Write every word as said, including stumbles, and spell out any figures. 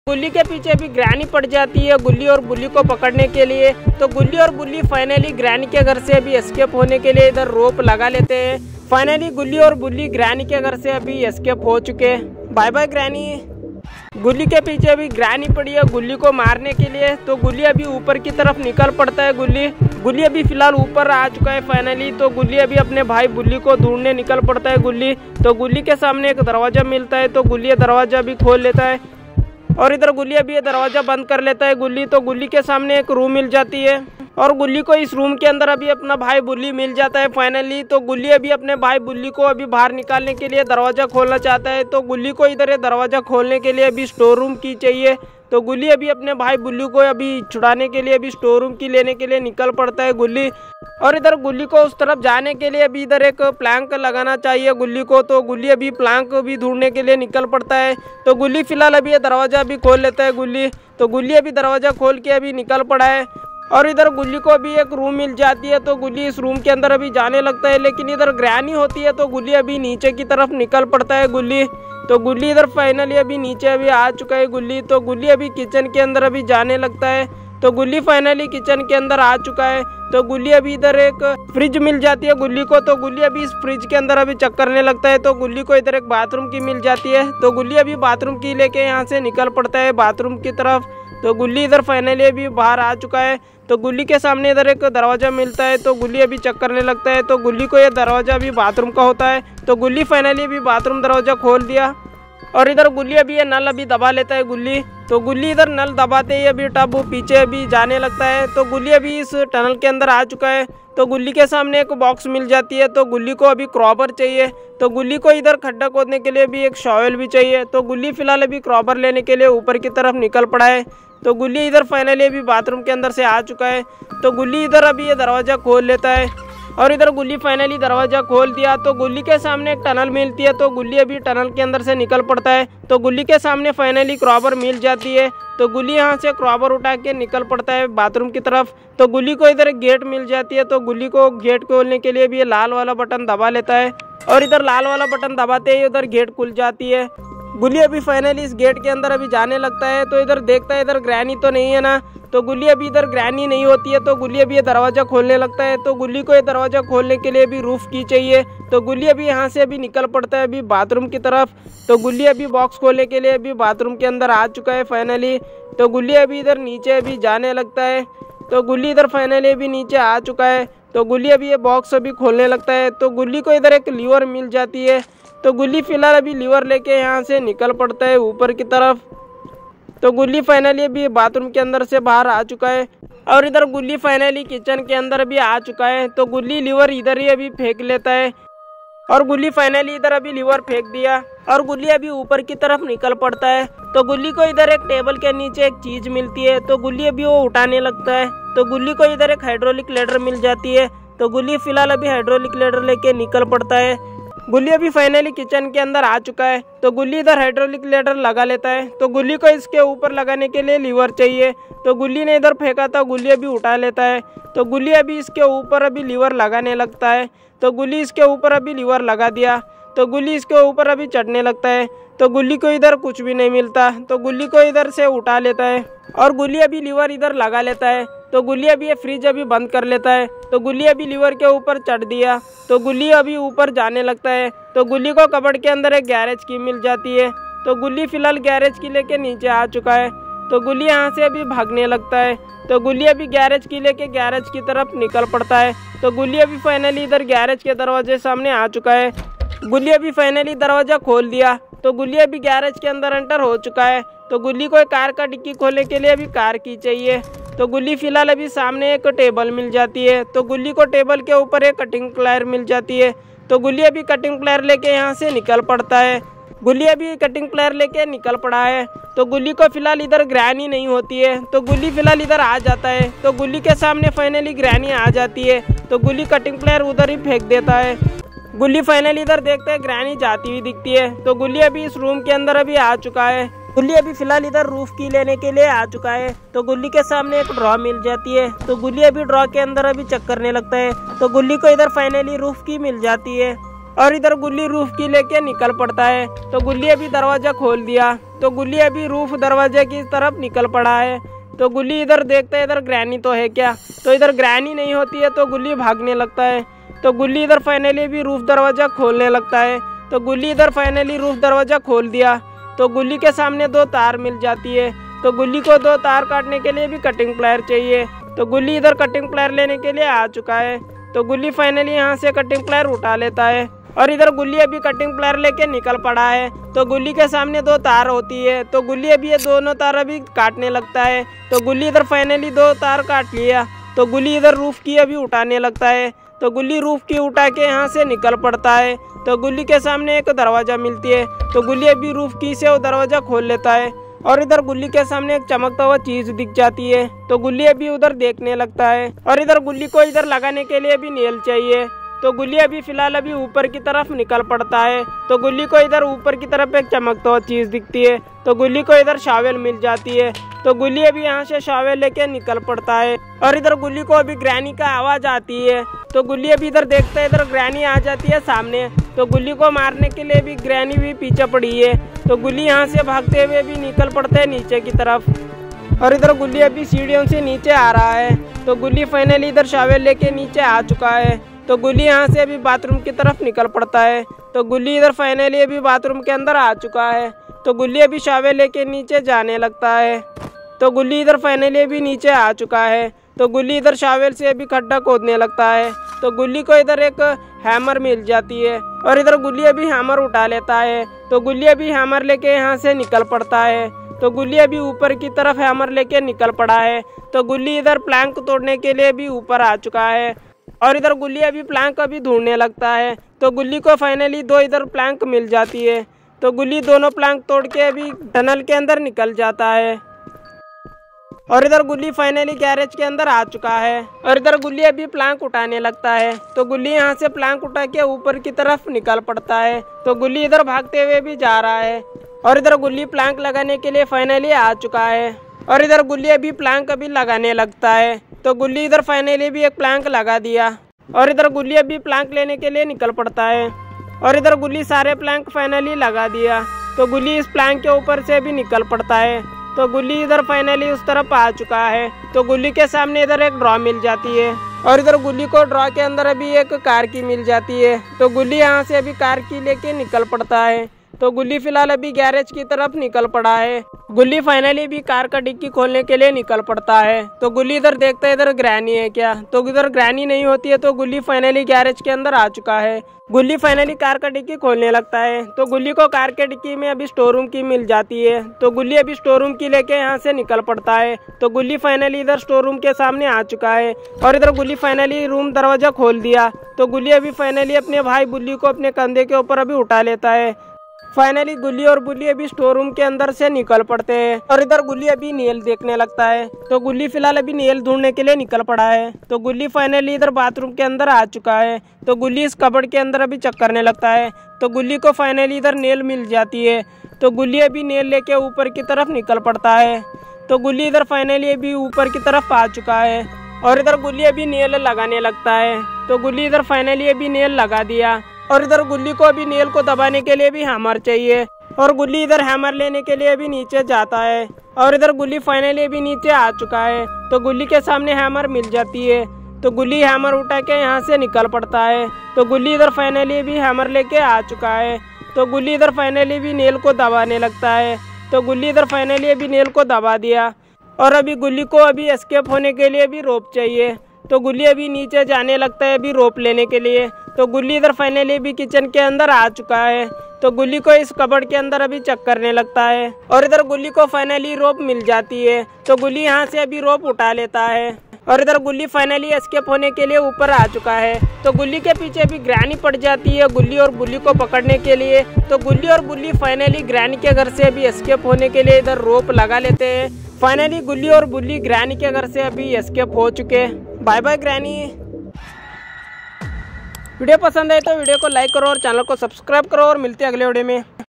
गुल्ली के पीछे भी ग्रैनी पड़ जाती है गुल्ली और बुल्ली को पकड़ने के लिए। तो गुल्ली और बुल्ली फाइनली ग्रैनी के घर से अभी एस्केप होने के लिए इधर रोप लगा लेते हैं। फाइनली गुल्ली और बुल्ली ग्रैनी के घर से अभी एस्केप हो चुके हैं। Bye bye granny. गुल्ली के पीछे अभी ग्रैनी पड़ी है गुल्ली को मारने के लिए। तो गुल्ली अभी ऊपर की तरफ निकल पड़ता है। गुल्ली गुल्ली अभी फिलहाल ऊपर आ चुका है फाइनली। तो गुल्ली अभी अपने भाई बुल्ली को ढूंढने निकल पड़ता है गुल्ली। तो गुल्ली के सामने एक दरवाजा मिलता है। तो गुल्ली दरवाजा भी खोल लेता है और इधर गुल्ली अभी ये दरवाजा बंद कर लेता है गुल्ली। तो गुल्ली के सामने एक रूम मिल जाती है और गुल्ली को इस रूम के अंदर अभी अपना भाई बुल्ली मिल जाता है फाइनली। तो गुल्ली अभी अपने भाई बुल्ली को अभी बाहर निकालने के लिए दरवाजा खोलना चाहता है। तो गुल्ली को इधर ये दरवाजा खोलने के लिए अभी स्टोर रूम की चाहिए। तो गुल्ली अभी अपने भाई बुल्ली को अभी छुड़ाने के लिए अभी स्टोर रूम की लेने के लिए निकल पड़ता है गुल्ली। और इधर गुल्ली को उस तरफ जाने के लिए अभी इधर एक प्लैंक लगाना चाहिए गुल्ली को। तो गुल्ली अभी प्लैंक भी ढूंढने के लिए निकल पड़ता है। तो गुल्ली फिलहाल अभी ये दरवाजा भी खोल लेता है गुल्ली। तो गुल्ली अभी दरवाजा खोल के अभी निकल पड़ा है और इधर गुल्ली को अभी एक रूम मिल जाती है। तो गुल्ली इस रूम के अंदर अभी जाने लगता है लेकिन इधर ग्रैनी होती है। तो गुल्ली अभी नीचे की तरफ निकल पड़ता है गुल्ली। तो गुल्ली इधर फाइनली अभी नीचे अभी आ चुका है गुल्ली। तो गुल्ली अभी किचन के अंदर अभी जाने लगता है। तो गुल्ली फाइनली किचन के अंदर आ चुका है। तो गुल्ली अभी इधर एक फ्रिज मिल जाती है गुल्ली को। तो गुल्ली अभी इस फ्रिज के अंदर अभी चेक करने लगता है। तो गुल्ली को इधर एक बाथरूम की मिल जाती है। तो गुल्ली अभी बाथरूम की लेके यहाँ से निकल पड़ता है बाथरूम की तरफ। तो गुल्ली इधर फाइनली अभी बाहर आ चुका है। तो गुल्ली के सामने इधर एक दरवाजा मिलता है। तो गुल्ली अभी चेक करने लगता है। तो गुल्ली को यह दरवाजा अभी बाथरूम का होता है। तो गुल्ली फाइनली अभी बाथरूम दरवाजा खोल दिया और इधर गुल्ली अभी ये नल अभी दबा लेता है गुल्ली। तो गुल्ली इधर नल दबाते ही अभी टब पीछे अभी जाने लगता है। तो गुल्ली अभी इस टनल के अंदर आ चुका है। तो गुल्ली के सामने एक बॉक्स मिल जाती है। तो गुल्ली को अभी क्रॉबर चाहिए। तो गुल्ली को इधर खड्डा खोदने के लिए भी एक शॉवेल भी चाहिए। तो गुल्ली फिलहाल अभी क्रॉबर लेने के लिए ऊपर की तरफ निकल पड़ा है। तो गुल्ली इधर फाइनली अभी बाथरूम के अंदर से आ चुका है। तो गुल्ली इधर अभी ये दरवाजा खोल लेता है और इधर गुल्ली फाइनली दरवाजा खोल दिया। तो गुल्ली के सामने एक टनल मिलती है। तो गुल्ली अभी टनल के अंदर से निकल पड़ता है। तो गुल्ली के सामने फाइनली क्रॉबर मिल जाती है। तो गुल्ली यहाँ से क्रॉबर उठा के निकल पड़ता है बाथरूम की तरफ। तो गुल्ली को इधर एक गेट मिल जाती है। तो गुल्ली को गेट खोलने के लिए भी ये लाल वाला बटन दबा लेता है और इधर लाल वाला बटन दबाते ही उधर गेट खुल जाती है। गुल्ली अभी फाइनली इस गेट के अंदर अभी जाने लगता है। तो इधर देखता है इधर ग्रैनी तो नहीं है ना। तो गुल्ली अभी इधर ग्रैनी नहीं होती है। तो गुल्ली अभी ये दरवाजा खोलने लगता है। तो गुल्ली को ये दरवाजा खोलने के लिए भी रूफ की चाहिए। तो गुल्ली अभी यहाँ से अभी निकल पड़ता है अभी बाथरूम की तरफ। तो गुल्ली अभी बॉक्स खोलने के लिए अभी बाथरूम के अंदर आ चुका है फाइनली। तो गुल्ली अभी इधर नीचे अभी जाने लगता है। तो गुल्ली इधर फाइनली अभी नीचे आ चुका है। तो गुल्ली अभी ये बॉक्स अभी खोलने लगता है। तो गुल्ली को इधर एक लीवर मिल जाती है। तो गुल्ली फिलहाल अभी लीवर लेके यहाँ से निकल पड़ता है ऊपर की तरफ। तो गुल्ली फाइनली अभी बाथरूम के अंदर से बाहर आ चुका है और इधर गुल्ली फाइनली किचन के अंदर भी आ चुका है। तो गुल्ली लीवर इधर ही अभी फेंक लेता है और गुल्ली फाइनली इधर अभी लीवर फेंक दिया और गुल्ली अभी ऊपर की तरफ निकल पड़ता है। तो गुल्ली को इधर एक टेबल के नीचे एक चीज मिलती है। तो गुल्ली अभी वो उठाने लगता है। तो गुल्ली को इधर एक हाइड्रोलिक लेडर मिल जाती है। तो गुल्ली फिलहाल अभी हाइड्रोलिक लेडर लेके निकल पड़ता है। गुल्ली अभी फाइनली किचन के अंदर आ चुका है। तो गुल्ली इधर हाइड्रोलिक लेडर लगा लेता है। तो गुल्ली को इसके ऊपर लगाने के लिए लीवर चाहिए। तो गुल्ली ने इधर फेंका था गुल्ली अभी उठा लेता है। तो गुल्ली अभी इसके ऊपर अभी लीवर लगाने लगता है। तो गुल्ली इसके ऊपर अभी लीवर लगा दिया। तो गुल्ली इसके ऊपर अभी चढ़ने लगता है। तो गुल्ली को इधर कुछ भी नहीं मिलता। तो गुल्ली को इधर से उठा लेता है और गुल्ली अभी लीवर इधर लगा लेता है। तो गुल्ली अभी ये फ्रिज अभी बंद कर लेता है। तो गुल्ली अभी लीवर के ऊपर चढ़ दिया। तो गुल्ली अभी ऊपर जाने लगता है। तो गुल्ली को कबर्ड के अंदर एक गैरेज की मिल जाती है। तो गुल्ली फिलहाल गैरेज की लेके नीचे आ चुका है। तो गुल्ली यहाँ से अभी भागने लगता है। तो गुल्ली अभी गैरेज की लेके गैरेज की तरफ निकल पड़ता है। तो गुल्ली अभी फाइनली इधर गैरेज के दरवाजे सामने आ चुका है। गुल्ली अभी फाइनली दरवाजा खोल दिया। तो गुल्ली अभी गैरेज के अंदर एंटर हो चुका है। तो गुल्ली को कार का डिक्की खोलने के लिए अभी कार की चाहिए। तो गुल्ली फिलहाल अभी सामने एक टेबल मिल जाती है। तो गुल्ली को टेबल के ऊपर एक कटिंग प्लायर मिल जाती है। तो गुल्ली अभी कटिंग प्लायर लेके यहाँ से निकल पड़ता है। गुल्ली अभी कटिंग प्लायर लेके निकल पड़ा है। तो गुल्ली को फिलहाल इधर ग्रैनी नहीं होती है। तो गुल्ली फिलहाल इधर आ जाता है। तो गुल्ली के सामने फाइनली ग्रैनी आ जाती है। तो गुल्ली कटिंग प्लायर उधर ही फेंक देता है। गुल्ली फाइनली इधर देखते हैं ग्रैनी जाती हुई दिखती है। तो गुल्ली अभी इस रूम के अंदर अभी आ चुका है। गुल्ली अभी फिलहाल इधर रूफ की लेने के लिए आ चुका है। तो गुल्ली के सामने एक ड्रॉ मिल जाती है। तो गुल्ली अभी ड्रॉ के अंदर अभी चेक करने लगता है। तो गुल्ली को इधर फाइनली रूफ की मिल जाती है। और इधर गुल्ली रूफ की लेके निकल पड़ता है। तो गुल्ली अभी दरवाजा खोल दिया। तो गुल्ली अभी रूफ दरवाजे की तरफ निकल पड़ा है। तो गुल्ली इधर देखता है इधर ग्रैनी तो है क्या, तो इधर ग्रैनी नहीं होती है। तो गुल्ली भागने लगता है। तो गुल्ली इधर फाइनली भी रूफ दरवाजा खोलने लगता है। तो गुल्ली इधर फाइनली रूफ दरवाजा खोल दिया। तो गुल्ली के सामने दो तार मिल जाती है। तो गुल्ली को दो तार काटने के लिए भी कटिंग प्लायर चाहिए। तो गुल्ली इधर कटिंग प्लायर लेने के लिए आ चुका है। तो गुल्ली फाइनली यहाँ से कटिंग प्लायर उठा लेता है और इधर गुल्ली अभी कटिंग प्लायर लेके निकल पड़ा है। तो गुल्ली के सामने दो तार होती है। तो गुल्ली अभी ये दोनों तार अभी काटने लगता है। तो गुल्ली इधर फाइनली दो तार काट लिया। तो गुल्ली इधर रूफ की अभी उठाने लगता है। तो गुल्ली रूफ की उठा के यहाँ से निकल पड़ता है। तो गुल्ली के सामने एक दरवाजा मिलती है। तो गुल्ली अभी रूफ की से वो दरवाजा खोल लेता है और इधर गुल्ली के सामने एक चमकता हुआ चीज दिख जाती है। तो गुल्ली अभी उधर देखने लगता है और इधर गुल्ली को इधर लगाने के लिए भी नेल चाहिए। तो गुल्ली अभी फिलहाल अभी ऊपर की तरफ निकल पड़ता है। तो गुल्ली को इधर ऊपर की तरफ एक चमकता हुआ चीज दिखती है। तो गुल्ली को इधर शावेल मिल जाती है। तो गुल्ली अभी यहाँ से शावेल लेके निकल पड़ता है और इधर गुल्ली को अभी ग्रैनी का आवाज आती है। तो गुल्ली अभी इधर देखता है इधर ग्रैनी आ जाती है सामने। तो गुल्ली को मारने के लिए भी ग्रैनी भी पीछे पड़ी है। तो गुल्ली यहाँ से भागते हुए भी निकल पड़ता है नीचे की तरफ और इधर गुल्ली अभी सीढ़ियों से नीचे आ रहा है। तो गुल्ली फाइनली इधर शावेल लेके नीचे आ चुका है। तो गुल्ली यहाँ से अभी बाथरूम की तरफ निकल पड़ता है। तो गुल्ली इधर फाइनली अभी बाथरूम के अंदर आ चुका है। तो गुल्ली अभी शावेल लेके नीचे जाने लगता है। तो गुल्ली इधर फाइनली अभी नीचे आ चुका है। तो गुल्ली इधर शावेल से अभी खड्डा खोदने लगता है। तो गुल्ली को इधर एक हैमर मिल जाती है और इधर गुल्ली अभी हैमर उठा लेता है। तो गुल्ली अभी हैमर लेके यहाँ से निकल पड़ता है। तो गुल्ली अभी ऊपर की तरफ हैमर लेके निकल पड़ा है। तो गुल्ली इधर प्लैंक तोड़ने के लिए भी ऊपर आ चुका है और इधर गुल्ली अभी प्लैंक अभी ढूंढने लगता है। तो गुल्ली को फाइनली दो इधर प्लैंक मिल जाती है। तो गुल्ली दोनों प्लैंक तोड़ के अभी टनल के अंदर निकल जाता है और इधर गुल्ली फाइनली गैरेज के अंदर आ चुका है और इधर गुल्ली अभी प्लैंक उठाने लगता है। तो गुल्ली यहाँ से प्लैंक उठा के ऊपर की तरफ निकल पड़ता है। तो गुल्ली इधर भागते हुए भी जा रहा है और इधर गुल्ली प्लैंक लगाने के लिए फाइनली आ चुका है और इधर गुल्ली अभी प्लैंक अभी लगाने लगता है। तो गुल्ली इधर फाइनली भी एक प्लैंक लगा दिया और इधर गुल्ली अभी प्लैंक लेने के लिए निकल पड़ता है और इधर गुल्ली सारे प्लैंक फाइनली लगा दिया। तो गुल्ली इस प्लैंक के ऊपर से भी निकल पड़ता है। तो गुल्ली इधर फाइनली उस तरफ आ चुका है। तो गुल्ली के सामने इधर एक ड्रॉ मिल जाती है और इधर गुल्ली को ड्रॉ के अंदर अभी एक कार की मिल जाती है। तो गुल्ली यहाँ से अभी कार की लेके निकल पड़ता है। तो गुल्ली फिलहाल अभी गैरेज की तरफ निकल पड़ा है। गुल्ली फाइनली भी कार का डिक्की खोलने के लिए निकल पड़ता है। तो गुल्ली इधर देखता है इधर ग्रैनी है क्या, तो इधर ग्रैनी नहीं होती है। तो गुल्ली फाइनली गैरेज के अंदर आ चुका है। गुल्ली फाइनली कार का डिक्की खोलने लगता है। तो गुल्ली को कार के डिक्की में अभी स्टोर रूम की मिल जाती है। तो गुल्ली अभी स्टोर रूम की लेके यहाँ से निकल पड़ता है। तो गुल्ली फाइनली इधर स्टोर रूम के सामने आ चुका है और इधर गुल्ली फाइनली रूम दरवाजा खोल दिया। तो गुल्ली अभी फाइनली अपने भाई बुल्ली को अपने कंधे के ऊपर अभी उठा लेता है। फाइनली गुल्ली और बुल्ली अभी स्टोर रूम के अंदर से निकल पड़ते हैं और इधर गुल्ली अभी नेल देखने लगता है। तो गुल्ली फिलहाल अभी नेल ढूंढने के लिए निकल पड़ा है। तो गुल्ली फाइनली इधर बाथरूम के अंदर आ चुका है। तो गुल्ली इस कबर्ड के अंदर अभी चेक करने लगता है। तो गुल्ली को फाइनली इधर नेल मिल जाती है। तो गुल्ली अभी नेल लेके ऊपर की तरफ निकल पड़ता है। तो गुल्ली इधर फाइनली अभी ऊपर की तरफ आ चुका है और इधर गुल्ली अभी नेल लगाने लगता है। तो गुल्ली इधर फाइनली अभी नेल लगा दिया और इधर गुल्ली को अभी नेल को दबाने के लिए भी हैमर चाहिए और गुल्ली इधर हैमर लेने के लिए भी नीचे जाता है और इधर गुल्ली फाइनली अभी नीचे आ चुका है। तो गुल्ली के सामने हैमर मिल जाती है। तो गुल्ली हैमर उठा के यहाँ से निकल पड़ता है। तो गुल्ली इधर फाइनली भी हैमर लेके आ चुका है। तो गुल्ली इधर फाइनली भी नेल को दबाने लगता है। तो गुल्ली इधर फाइनली अभी नेल को दबा दिया और अभी गुल्ली को अभी एस्केप होने के लिए भी रोप चाहिए। तो गुल्ली अभी नीचे जाने लगता है अभी रोप लेने के लिए। तो गुल्ली इधर फाइनली भी किचन के अंदर आ चुका है। तो गुल्ली को इस कबर्ड के अंदर अभी चेक करने लगता है और इधर गुल्ली को फाइनली रोप मिल जाती है। तो गुल्ली यहाँ से अभी रोप उठा लेता है और इधर गुल्ली फाइनली एस्केप होने के लिए ऊपर आ चुका है। तो गुल्ली के पीछे भी ग्रैनी पड़ जाती है गुल्ली और बुल्ली को पकड़ने के लिए। तो गुल्ली और बुल्ली फाइनली ग्रैनी के घर से अभी एस्केप होने के लिए इधर रोप लगा लेते हैं। फाइनली गुल्ली और बुल्ली ग्रैनी के घर से अभी एस्केप हो चुके। Bye bye granny. वीडियो पसंद आए तो वीडियो को लाइक करो और चैनल को सब्सक्राइब करो और मिलते हैं अगले वीडियो में।